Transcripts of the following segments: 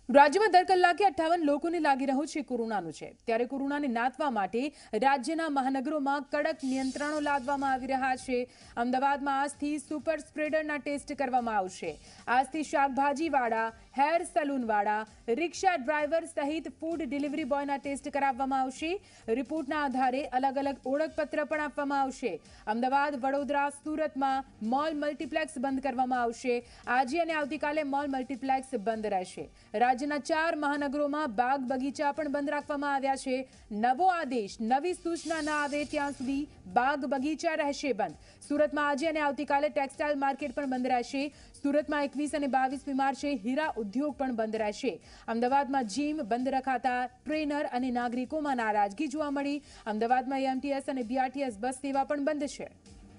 રાજ્યમાં દર કલાકે 58 લોકોને લાગી રહ્યો છે કોરોનાનો ચેપ। ત્યારે કોરોનાને નાથવા માટે રાજ્યના મહાનગરોમાં કડક નિયંત્રણો લાદવામાં આવી રહ્યા છે। અમદાવાદમાં આજથી સુપર સ્પ્રેડરના ટેસ્ટ કરવામાં આવશે। આજથી શાકભાજીવાળા, હેર સલૂનવાળા, રિક્ષા ડ્રાઈવર સહિત ફૂડ ડિલિવરી બોયના ટેસ્ટ કરાવવામાં આવશે। રિપોર્ટના આધારે અલગ અલગ ઓળખપત્ર પણ આપવામાં આવશે। અમદાવાદ, વડોદરા, સુરતમાં મોલ મલ્ટીપ્લેક્સ બંધ કરવામાં આવશે। આજે અને આવતીકાલે મોલ મલ્ટીપ્લેક્સ બંધ રહેશે। રાજ્યના 4 મહાનગરોમાં બાગ બગીચા પણ બંધ રાખવામાં આવ્યા છે। નવો આદેશ, નવી સૂચના ન આવે ત્યાં સુધી બાગ બગીચા રહેશે બંધ। સુરતમાં આજે અને આવતીકાલે ટેક્સટાઇલ માર્કેટ પણ બંધ રહેશે। સુરતમાં 21 અને 22મી માર્ચે હીરા ઉદ્યોગ પણ બંધ રહેશે। અમદાવાદમાં જીમ બંધ રખાતા ટ્રેનર અને નાગરિકોમાં નારાજગી જોવા મળી। અમદાવાદમાં એમટીએસ અને બીઆરટીએસ બસ સેવા પણ બંધ છે।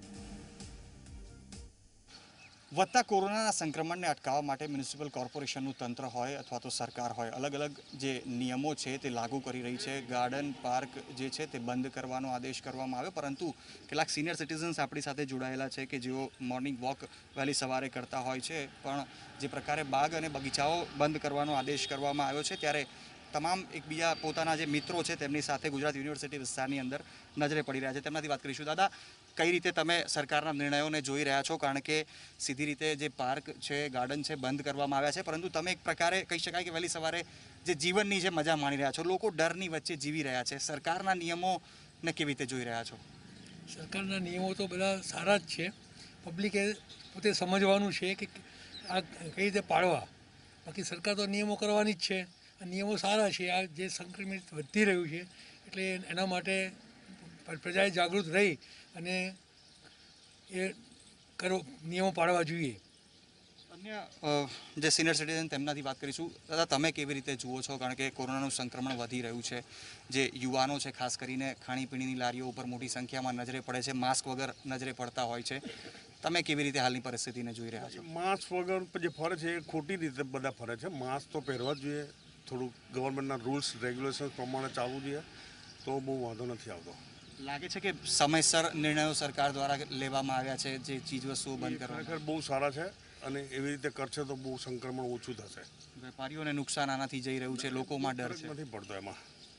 વધતા કોરોનાના સંક્રમણને અટકાવવા માટે મ્યુનિસિપલ કોર્પોરેશનનું તંત્ર હોય અથવા તો સરકાર હોય અલગ અલગ જે નિયમો છે તે લાગુ કરી રહી છે। ગાર્ડન પાર્ક જે છે તે બંધ કરવાનો આદેશ કરવામાં આવ્યો, પરંતુ કેટલાક સિનિયર સિટીઝન્સ આપણી સાથે જોડાયેલા છે કે જેઓ મોર્નિંગ વોક વહેલી સવારે કરતા હોય છે, પણ જે પ્રકારે બાગ અને બગીચાઓ બંધ કરવાનો આદેશ કરવામાં આવ્યો છે ત્યારે તમામ એકબીજા પોતાના જે મિત્રો છે તેમની સાથે ગુજરાત યુનિવર્સિટી વિસ્તારની અંદર નજરે પડી રહ્યા છે। તેમનાથી વાત કરીશું। દાદા, કઈ રીતે તમે સરકારના નિર્ણયોને જોઈ રહ્યા છો? કારણ કે સીધી રીતે જે પાર્ક છે, ગાર્ડન છે, બંધ કરવામાં આવ્યા છે, પરંતુ તમે એક પ્રકારે કહી શકાય કે વહેલી સવારે જે જીવનની જે મજા માણી રહ્યા છો, લોકો ડરની વચ્ચે જીવી રહ્યા છે, સરકારના નિયમોને કેવી રીતે જોઈ રહ્યા છો? સરકારના નિયમો તો બધા સારા જ છે। પબ્લિકે પોતે સમજવાનું છે કે આ કઈ રીતે પાળવા। બાકી સરકાર તો નિયમો કરવાની જ છે। આ નિયમો સારા છે। આ જે સંક્રમિત વધી રહ્યું છે એટલે એના માટે પ્રજાએ જાગૃત રહી અને એ નિયમો પાળવા જોઈએ। અન્ય જે સિનિયર સિટીઝન તેમનાથી વાત કરીશું। દાદા, તમે કેવી રીતે જુઓ છો? કારણ કે કોરોનાનું સંક્રમણ વધી રહ્યું છે, જે યુવાનો છે ખાસ કરીને ખાણીપીણીની લારીઓ ઉપર મોટી સંખ્યામાં નજરે પડે છે, માસ્ક વગર નજરે પડતા હોય છે, તમે કેવી રીતે હાલની પરિસ્થિતિને જોઈ રહ્યા છો? માસ્ક વગર જે ફરે છે એ ખોટી રીતે બધા ફરે છે। માસ્ક તો પહેરવા જ જોઈએ, થોડુંક ગવર્મેન્ટના રૂલ્સ રેગ્યુલેશન પ્રમાણે ચાલવું જોઈએ તો બહુ વાંધો નથી આવતો। લાગે છે કે સમયસર નિર્ણયો સરકાર દ્વારા લેવામાં આવ્યા છે જે ચીજવસ્તુઓ બંધ કરવા? ખરેખર બહુ સારા છે અને એવી રીતે કરશે તો બહુ સંક્રમણ ઓછું થશે। વેપારીઓને નુકસાન આનાથી જઈ રહ્યું છે, લોકોમાં ડર છે, નથી પડતો એમાં।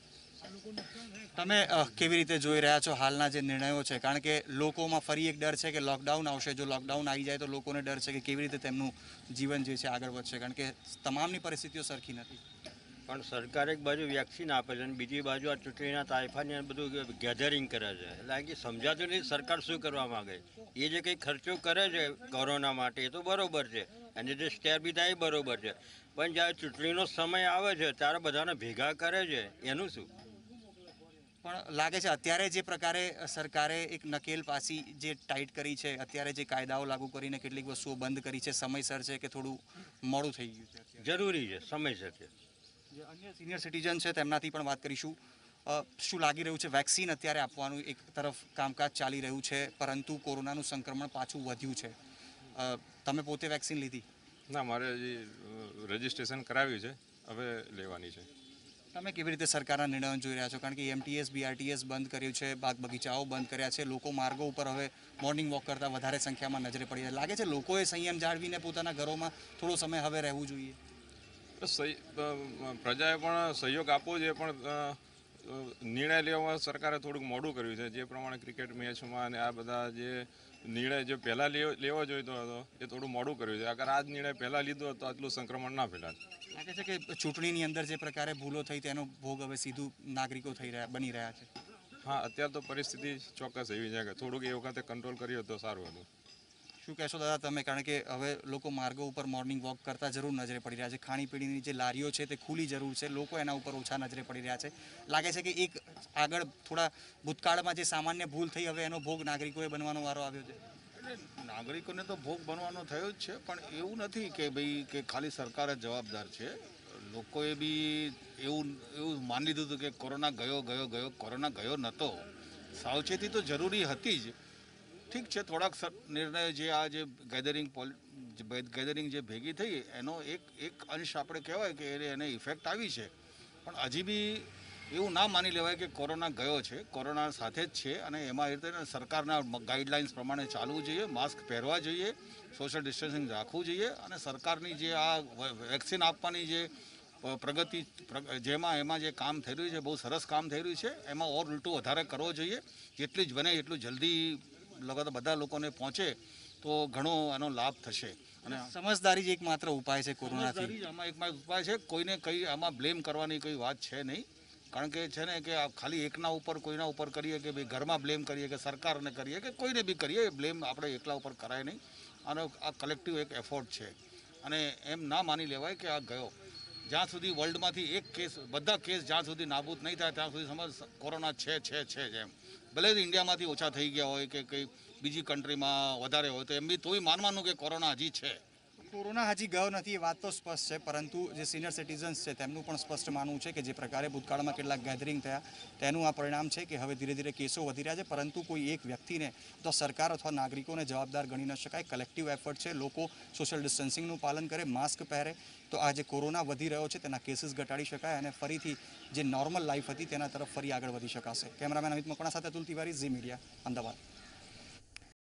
તમે કેવી રીતે જોઈ રહ્યા છો હાલના જે નિર્ણયો છે? કારણ કે લોકોમાં ફરી એક ડર છે કે લોકડાઉન આવશે, જો લોકડાઉન આવી જાય તો લોકોને ડર છે કે કેવી રીતે તેમનું જીવન જે છે આગળ વધશે, કારણ કે તમામની પરિસ્થિતિઓ સરખી નથી। પણ સરકાર એક બાજુ વેક્સિન આપે છે અને બીજી બાજુ આ ચૂંટણીના તાઇફાની બધું ગેધરિંગ કરે છે, એટલે કે સમજાતું નથી સરકાર શું કરવા માગે। એ જે કંઈ ખર્ચો કરે છે કોરોના માટે એ તો બરાબર છે, અને જે સ્ટેપ બી થાય એ બરાબર છે, પણ જ્યારે ચૂંટણીનો સમય આવે છે ત્યારે બધાને ભેગા કરે છે એનું શું? પણ લાગે છે અત્યારે જે પ્રકારે સરકારે એક નકેલ પાસી જે ટાઈટ કરી છે, અત્યારે જે કાયદાઓ લાગુ કરીને કેટલીક વસ્તુઓ બંધ કરી છે, સમયસર છે કે થોડું મોડું થઈ ગયું છે? જરૂરી છે, સમયસર છે। જે અન્ય સિનિયર સિટીઝન છે તેમનાથી પણ વાત કરીશું। શું લાગી રહ્યું છે? વેક્સિન અત્યારે આપવાનું એક તરફ કામકાજ ચાલી રહ્યું છે, પરંતુ કોરોનાનું સંક્રમણ પાછું વધ્યું છે, તમે પોતે વેક્સિન લીધી? ના, મારે હજી રજિસ્ટ્રેશન કરાવ્યું છે, હવે લેવાની છે। તમે કેવી રીતે સરકારના નિર્ણયો જોઈ રહ્યા છો? કારણ કે એમટીએસ બીઆરટીએસ બંધ કર્યું છે, બાગ બગીચાઓ બંધ કર્યા છે, લોકો માર્ગો ઉપર હવે મોર્નિંગ વોક કરતાં વધારે સંખ્યામાં નજરે પડી રહ્યા છે, લાગે છે લોકોએ સંયમ જાળવીને પોતાના ઘરોમાં થોડો સમય હવે રહેવું જોઈએ? પ્રજાએ પણ સહયોગ આપવો જોઈએ, પણ નિર્ણય લેવામાં સરકારે થોડુંક મોડું કર્યું છે। જે પ્રમાણે ક્રિકેટ મેચમાં અને આ બધા જે નિર્ણય જે પહેલાં લેવો જોઈતો હતો એ થોડું મોડું કર્યું છે। અગર આ જ નિર્ણય પહેલાં લીધો તો આટલું સંક્રમણ ના ફેલાત। લાગે છે કે ચૂંટણીની અંદર જે પ્રકારે ભૂલો થઈ તેનો ભોગ હવે સીધું નાગરિકો બની રહ્યા છે? હા, અત્યારે તો પરિસ્થિતિ ચોક્કસ એવી છે કે થોડુંક એ વખતે કંટ્રોલ કર્યો તો સારું હતું। શું કહેશો દાદા તમે? કારણ કે હવે લોકો માર્ગો ઉપર મોર્નિંગ વોક કરતા જરૂર નજરે પડી રહ્યા છે, ખાણીપીણીની જે લારીઓ છે તે ખુલ્લી જરૂર છે, લોકો એના ઉપર ઓછા નજરે પડી રહ્યા છે, લાગે છે કે એક આગળ થોડા ભૂતકાળમાં જે સામાન્ય ભૂલ થઈ હવે એનો ભોગ નાગરિકોએ બનવાનો વારો આવ્યો છે? નાગરિકોને તો ભોગ બનવાનો થયો જ છે, પણ એવું નથી કે ભાઈ કે ખાલી સરકાર જ જવાબદાર છે। લોકોએ બી એવું માની લીધું હતું કે કોરોના ગયો, કોરોના ગયો નહોતો। સાવચેતી તો જરૂરી હતી જ। ઠીક છે, થોડાક નિર્ણયો જે આ જે ગેધરિંગ જે ભેગી થઈ એનો એક અંશ આપણે કહેવાય કે એને ઇફેક્ટ આવી છે, પણ હજી બી એવું ના માની લેવાય કે કોરોના ગયો છે। કોરોના સાથે જ છે અને એમાં એ રીતે સરકારના ગાઈડલાઇન્સ પ્રમાણે ચાલવું જોઈએ, માસ્ક પહેરવા જોઈએ, સોશિયલ ડિસ્ટન્સિંગ રાખવું જોઈએ અને સરકારની જે આ વેક્સિન આપવાની જે એમાં જે કામ થઈ રહ્યું છે બહુ સરસ કામ થઈ રહ્યું છે, એમાં ઓર ઉલટું વધારે કરવો જોઈએ. જેટલી જ બને એટલું જલ્દી બધા લોકોને પહોંચે તો ઘણો એનો લાભ થશે. અને સમજદારી જ એકમાત્ર ઉપાય છે કોરોનાથી. સમજદારી જ આમાં એક ઉપાય છે. કોઈને કંઈ આમાં બ્લેમ કરવાની કોઈ વાત છે નહીં. કારણ કે છે ને કે ખાલી એકના ઉપર કોઈના ઉપર કરીએ કે ભાઈ ઘરમાં બ્લેમ કરીએ કે સરકારને કરીએ કે કોઈને બી કરીએ, બ્લેમ આપણે એકલા ઉપર કરાય નહીં. અને આ કલેક્ટિવ એક એફર્ટ છે અને એમ ના માની લેવાય કે આ ગયો. જ્યાં સુધી વર્લ્ડમાંથી એક કેસ, બધા કેસ જ્યાં સુધી નાબૂદ નહીં થાય ત્યાં સુધી સમજ કોરોના છે એમ. ભલે ઇન્ડિયામાંથી ઓછા થઈ ગયા હોય કે કંઈ બીજી કન્ટ્રીમાં વધારે હોય તો એમ બી તોય માનવાનું કે કોરોના હજી છે. કોરોના હજી ગયો નથી એ વાત તો સ્પષ્ટ છે, પરંતુ જે સિનિયર સિટીઝન્સ છે તેમનું પણ સ્પષ્ટ માનવું છે કે જે પ્રકારે ભૂતકાળમાં કેટલાક ગેધરિંગ થયા તેનું આ પરિણામ છે કે હવે ધીરે ધીરે કેસો વધી રહ્યા છે, પરંતુ કોઈ એક વ્યક્તિને તો સરકાર અથવા નાગરિકોને જવાબદાર ગણી ન શકાય. કલેક્ટિવ એફર્ટ છે. લોકો સોશિયલ ડિસ્ટન્સિંગનું પાલન કરે, માસ્ક પહેરે, તો આ જે કોરોના વધી રહ્યો છે તેના કેસીસ ઘટાડી શકાય અને ફરીથી જે નોર્મલ લાઈફ હતી તેના તરફ ફરી આગળ વધી શકાશે. કેમેરામેન અમિત મકવાણા સાથે અતુલ તિવારી, ઝી મીડિયા, અમદાવાદ.